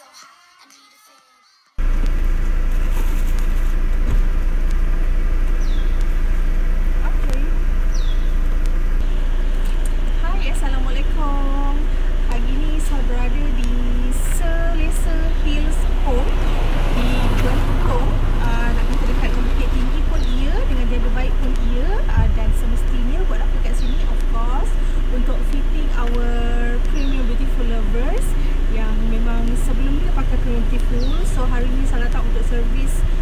Hai, Assalamualaikum. Hari ni saya berada di Selesa Hills Home di Kelentong. Nak kata dekat dengan Bukit Tinggi pun iya, dengan Jaga Baik pun iya. Dan semestinya buat apa kat sini, of course, untuk fitting our premium beautiful lovers yang memang sebelum ni pakai premium beautiful. So hari ni saya datang untuk servis